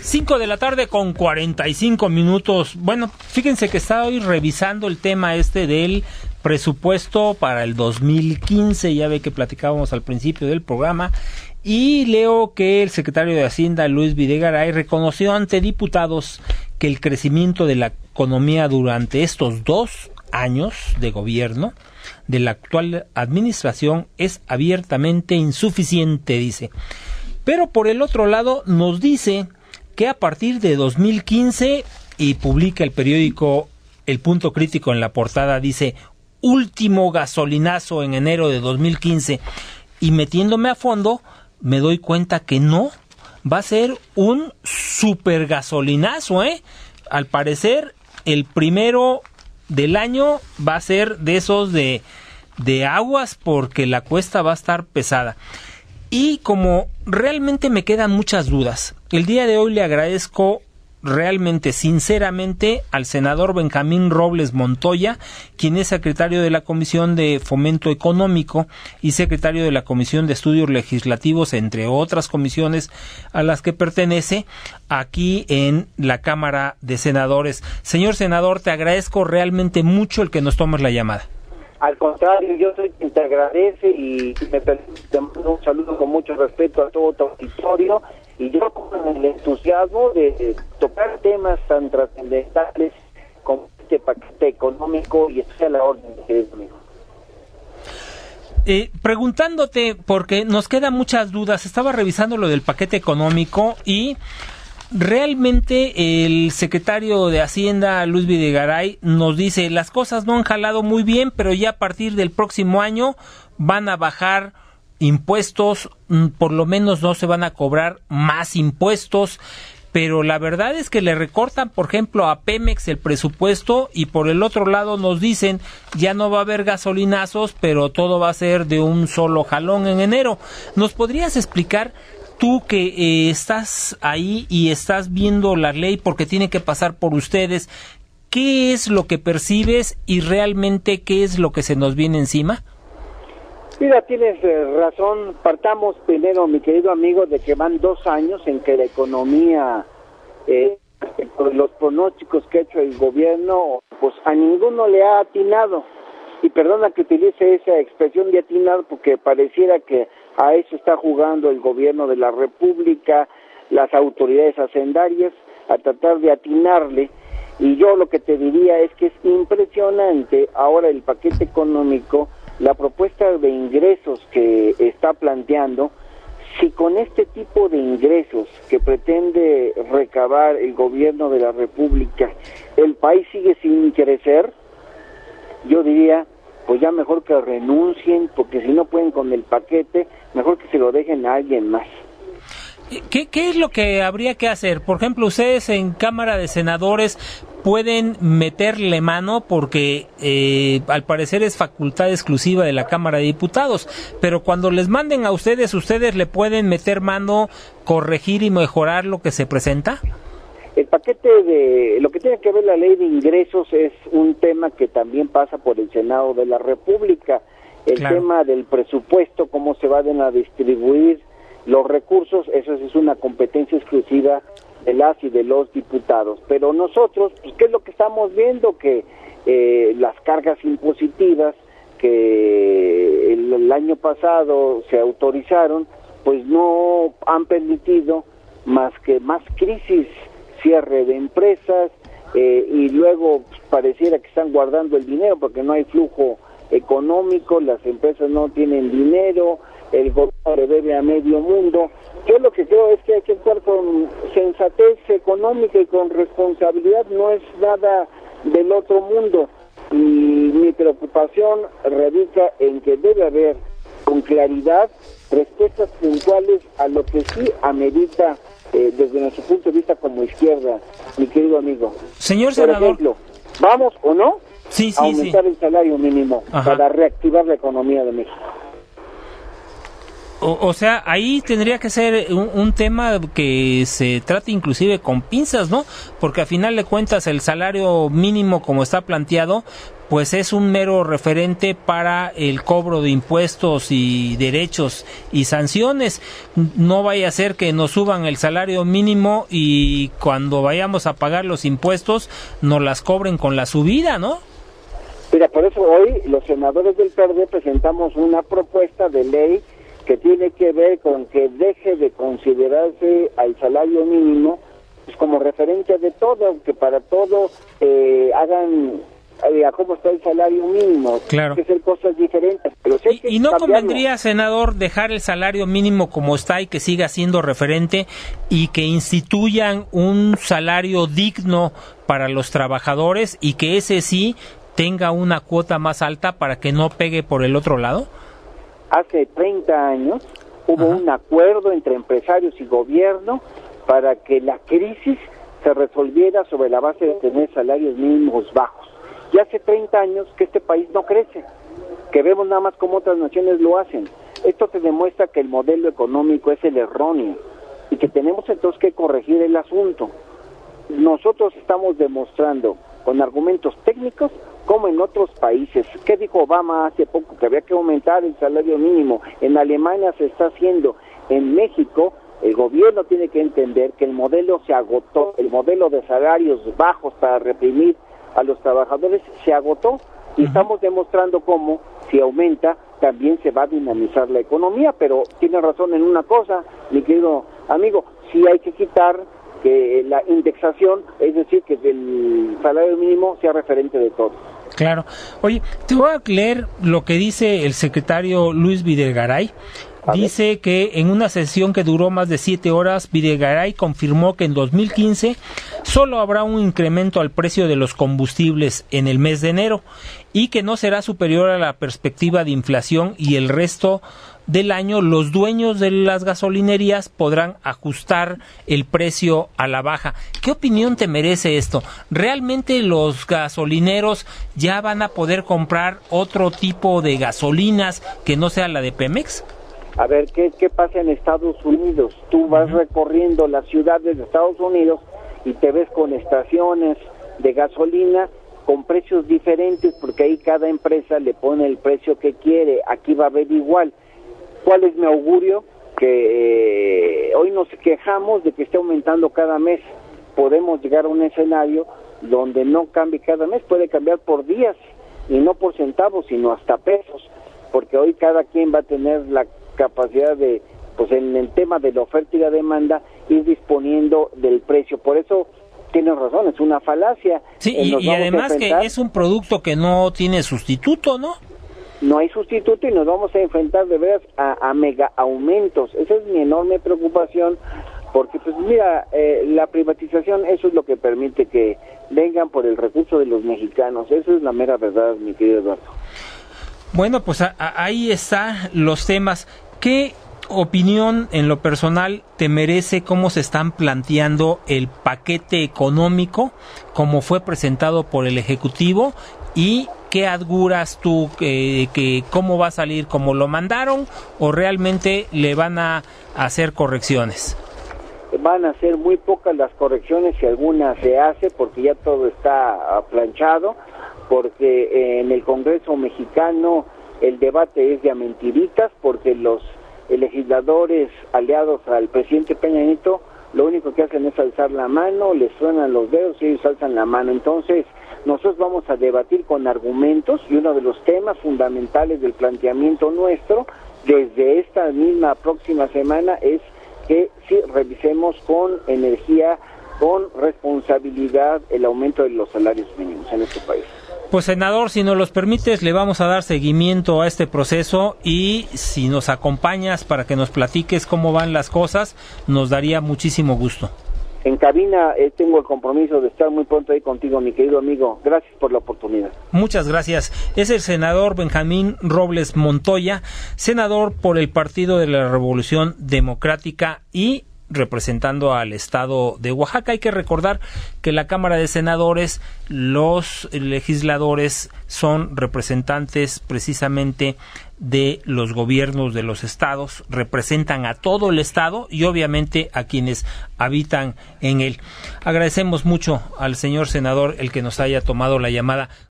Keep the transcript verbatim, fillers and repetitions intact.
Cinco de la tarde con cuarenta y cinco minutos. Bueno, fíjense que estaba hoy revisando el tema este del presupuesto para el dos mil quince, ya ve que platicábamos al principio del programa, y leo que el secretario de Hacienda, Luis Videgaray, reconoció ante diputados que el crecimiento de la economía durante estos dos años de gobierno de la actual administración es abiertamente insuficiente, dice. Pero por el otro lado nos dice que a partir de dos mil quince, y publica el periódico El Punto Crítico en la portada, dice, último gasolinazo en enero de dos mil quince, y metiéndome a fondo, me doy cuenta que no, va a ser un super gasolinazo, ¿eh? Al parecer, el primero del año va a ser de esos de, de aguas, porque la cuesta va a estar pesada. Y como realmente me quedan muchas dudas, el día de hoy le agradezco realmente, sinceramente, al senador Benjamín Robles Montoya, quien es secretario de la Comisión de Fomento Económico y secretario de la Comisión de Estudios Legislativos, entre otras comisiones a las que pertenece, aquí en la Cámara de Senadores. Señor senador, te agradezco realmente mucho el que nos tomes la llamada. Al contrario, yo soy quien te agradece y me te mando un saludo con mucho respeto a todo tu auditorio, y yo con el entusiasmo de tocar temas tan trascendentales como este paquete económico, y estoy a la orden, querido amigo. Eh, preguntándote, porque nos quedan muchas dudas, estaba revisando lo del paquete económico y realmente el secretario de Hacienda, Luis Videgaray, nos dice, las cosas no han jalado muy bien, pero ya a partir del próximo año van a bajar impuestos, por lo menos no se van a cobrar más impuestos, pero la verdad es que le recortan, por ejemplo, a Pemex el presupuesto, y por el otro lado nos dicen, ya no va a haber gasolinazos, pero todo va a ser de un solo jalón en enero. ¿Nos podrías explicar, tú que eh, estás ahí y estás viendo la ley porque tiene que pasar por ustedes, qué es lo que percibes y realmente qué es lo que se nos viene encima? Mira, tienes eh, razón. Partamos primero, mi querido amigo, de que van dos años en que la economía, eh, por los pronósticos que ha hecho el gobierno, pues a ninguno le ha atinado. Y perdona que utilice esa expresión de atinar, porque pareciera que a eso está jugando el gobierno de la República, las autoridades hacendarias, a tratar de atinarle. Y yo lo que te diría es que es impresionante ahora el paquete económico, la propuesta de ingresos que está planteando. Si con este tipo de ingresos que pretende recabar el gobierno de la República, el país sigue sin crecer, yo diría, pues ya mejor que renuncien, porque si no pueden con el paquete, mejor que se lo dejen a alguien más. ¿Qué, qué es lo que habría que hacer? Por ejemplo, ustedes en Cámara de Senadores pueden meterle mano, porque eh, al parecer es facultad exclusiva de la Cámara de Diputados, pero cuando les manden a ustedes, ¿ustedes le pueden meter mano, corregir y mejorar lo que se presenta? El paquete de, lo que tiene que ver la ley de ingresos es un tema que también pasa por el Senado de la República. El claro. tema del presupuesto, cómo se van a distribuir los recursos, eso es una competencia exclusiva de las y de los diputados. Pero nosotros, pues, ¿qué es lo que estamos viendo? Que eh, las cargas impositivas que el, el año pasado se autorizaron, pues no han permitido más que más crisis, cierre de empresas, eh, y luego pues, pareciera que están guardando el dinero porque no hay flujo económico, las empresas no tienen dinero, el gobierno le debe a medio mundo. Yo lo que creo es que hay que actuar con sensatez económica y con responsabilidad, no es nada del otro mundo, y mi preocupación radica en que debe haber con claridad respuestas puntuales a lo que sí amerita eh, desde nuestro punto de vista como izquierda, mi querido amigo. Señor Por senador, ejemplo, ¿vamos o no sí, sí, a aumentar sí. el salario mínimo Ajá. para reactivar la economía de México? O, o sea, ahí tendría que ser un, un tema que se trate inclusive con pinzas, ¿no? Porque a final de cuentas el salario mínimo como está planteado, pues es un mero referente para el cobro de impuestos y derechos y sanciones. No vaya a ser que nos suban el salario mínimo y cuando vayamos a pagar los impuestos nos las cobren con la subida, ¿no? Mira, por eso hoy los senadores del P R D presentamos una propuesta de ley que tiene que ver con que deje de considerarse al salario mínimo pues, como referencia de todo, que para todo eh, hagan a cómo está el salario mínimo. Claro. Hay que hacer cosas diferentes. Pero sí hay que y, y no cambiarlo. convendría, senador, dejar el salario mínimo como está y que siga siendo referente y que instituyan un salario digno para los trabajadores y que ese sí tenga una cuota más alta para que no pegue por el otro lado. Hace treinta años hubo Ajá. un acuerdo entre empresarios y gobierno para que la crisis se resolviera sobre la base de tener salarios mínimos bajos. Y hace treinta años que este país no crece, que vemos nada más cómo otras naciones lo hacen. Esto te demuestra que el modelo económico es el erróneo y que tenemos entonces que corregir el asunto. Nosotros estamos demostrando con argumentos técnicos como en otros países. ¿Qué dijo Obama hace poco? Que había que aumentar el salario mínimo. En Alemania se está haciendo. En México el gobierno tiene que entender que el modelo se agotó, el modelo de salarios bajos para reprimir a los trabajadores se agotó y uh-huh. estamos demostrando cómo si aumenta también se va a dinamizar la economía, pero tiene razón en una cosa, mi querido amigo, sí hay que quitar que la indexación, es decir, que el salario mínimo sea referente de todo. Claro. Oye, te voy a leer lo que dice el secretario Luis Videgaray. Dice que en una sesión que duró más de siete horas, Videgaray confirmó que en dos mil quince solo habrá un incremento al precio de los combustibles en el mes de enero y que no será superior a la perspectiva de inflación y el resto del año los dueños de las gasolinerías podrán ajustar el precio a la baja. ¿Qué opinión te merece esto? ¿Realmente los gasolineros ya van a poder comprar otro tipo de gasolinas que no sea la de Pemex? A ver, ¿qué, qué pasa en Estados Unidos? Tú vas uh-huh. recorriendo las ciudades de Estados Unidos y te ves con estaciones de gasolina con precios diferentes porque ahí cada empresa le pone el precio que quiere. Aquí va a haber igual. ¿Cuál es mi augurio? Que eh, hoy nos quejamos de que esté aumentando cada mes. Podemos llegar a un escenario donde no cambie cada mes, puede cambiar por días y no por centavos, sino hasta pesos, porque hoy cada quien va a tener la capacidad de, pues en el tema de la oferta y la demanda, ir disponiendo del precio. Por eso tienes razón, es una falacia. Sí, eh, y, y además que es un producto que no tiene sustituto, ¿no? No hay sustituto y nos vamos a enfrentar de veras a, a mega aumentos. Esa es mi enorme preocupación, porque pues mira, eh, la privatización, eso es lo que permite que vengan por el recurso de los mexicanos. Eso es la mera verdad, mi querido Eduardo. Bueno, pues a, a, ahí están los temas. ¿Qué opinión en lo personal te merece cómo se están planteando el paquete económico, como fue presentado por el Ejecutivo, y qué auguras tú que, que cómo va a salir, como lo mandaron, o realmente le van a hacer correcciones? Van a ser muy pocas las correcciones, si alguna se hace, porque ya todo está planchado, porque en el Congreso mexicano el debate es de a mentiritas, porque los legisladores aliados al presidente Peña Nieto lo único que hacen es alzar la mano, les suenan los dedos y ellos alzan la mano. Entonces nosotros vamos a debatir con argumentos, y uno de los temas fundamentales del planteamiento nuestro desde esta misma próxima semana es que sí revisemos con energía, con responsabilidad, el aumento de los salarios mínimos en este país. Pues senador, si nos los permites, le vamos a dar seguimiento a este proceso, y si nos acompañas para que nos platiques cómo van las cosas, nos daría muchísimo gusto. En cabina eh, tengo el compromiso de estar muy pronto ahí contigo, mi querido amigo. Gracias por la oportunidad. Muchas gracias. Es el senador Benjamín Robles Montoya, senador por el Partido de la Revolución Democrática y representando al estado de Oaxaca. Hay que recordar que la Cámara de Senadores, los legisladores son representantes precisamente de los gobiernos de los estados, representan a todo el estado y obviamente a quienes habitan en él. Agradecemos mucho al señor senador el que nos haya tomado la llamada.